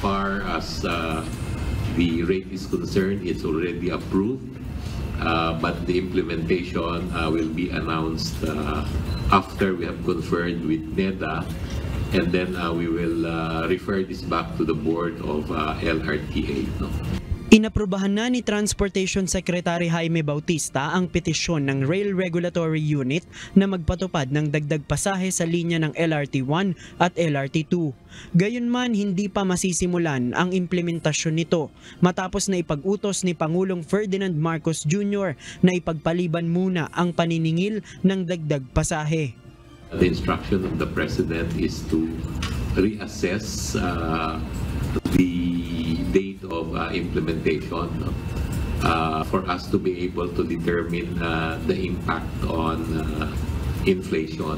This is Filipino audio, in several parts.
far as the rate is concerned, it's already approved, but the implementation will be announced after we have conferred with NEDA, and then we will refer this back to the board of LRTA. No? Inaprubahan na ni Transportation Secretary Jaime Bautista ang petisyon ng Rail Regulatory Unit na magpatupad ng dagdag pasahe sa linya ng LRT1 at LRT2. Gayunman, hindi pa masisimulan ang implementasyon nito matapos na ipag-utos ni Pangulong Ferdinand Marcos Jr. na ipagpaliban muna ang paniningil ng dagdag pasahe. The instruction of the President is to reassess the date of implementation for us to be able to determine the impact on inflation.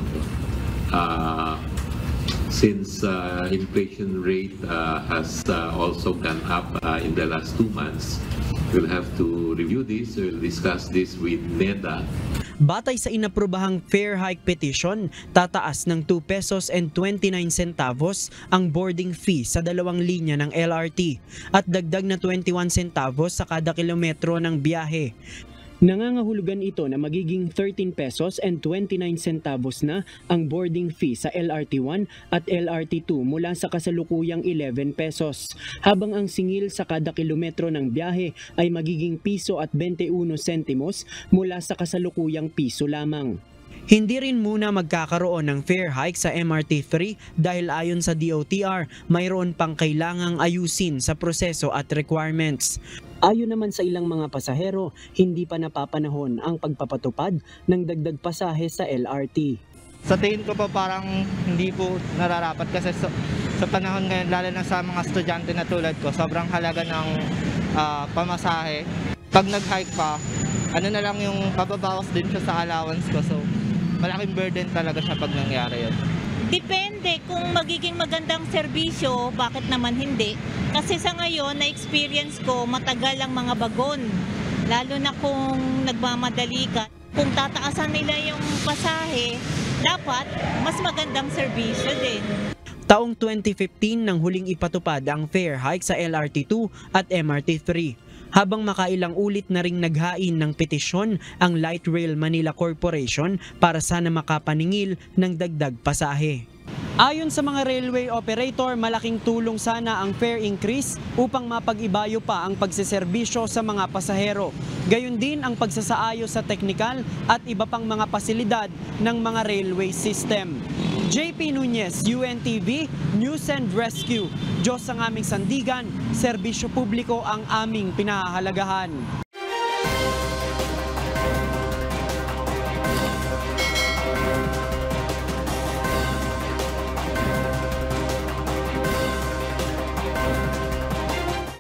Since inflation rate has also gone up in the last 2 months, we'll have to review this. We'll discuss this with NEDA. Batay sa inaprubahang fare hike petition, tataas ng 2 pesos and 29 centavos ang boarding fee sa dalawang linya ng LRT at dagdag na 21 centavos sa kada kilometro ng biyahe. Nangangahulugan ito na magiging 13 pesos and 29 centavos na ang boarding fee sa LRT1 at LRT2 mula sa kasalukuyang 11 pesos, habang ang singil sa kada kilometro ng biyahe ay magiging piso at 21 sentimos mula sa kasalukuyang piso lamang. Hindi rin muna magkakaroon ng fare hike sa MRT3 dahil ayon sa DOTR, mayroon pang kailangang ayusin sa proseso at requirements. Ayon naman sa ilang mga pasahero, hindi pa napapanahon ang pagpapatupad ng dagdag pasahe sa LRT. Sa tingin ko po parang hindi po nararapat kasi sa panahon ngayon, lalo na sa mga estudyante na tulad ko, sobrang halaga ng pamasahe. Pag nag-hike pa, ano na lang yung pababawas din siya sa allowance ko. So, malaking burden talaga siya pag nangyari yun. Depende kung magiging magandang serbisyo, bakit naman hindi? Kasi sa ngayon, na-experience ko matagal ang mga bagon. Lalo na kung nagmamadali ka. Kung tataasan nila yung pasahe, dapat mas magandang serbisyo din. Taong 2015 nang huling ipatupad ang fare hike sa LRT2 at MRT3. Habang makailang ulit na ring naghain ng petisyon ang Light Rail Manila Corporation para sana makapaningil ng dagdag pasahe. Ayon sa mga railway operator, malaking tulong sana ang fare increase upang mapag-ibayo pa ang pagseserbisyo sa mga pasahero. Gayon din ang pagsasaayos sa teknikal at iba pang mga pasilidad ng mga railway system. JP Nunez, UNTV, News and Rescue. Diyos ang aming sandigan, serbisyo publiko ang aming pinahahalagahan.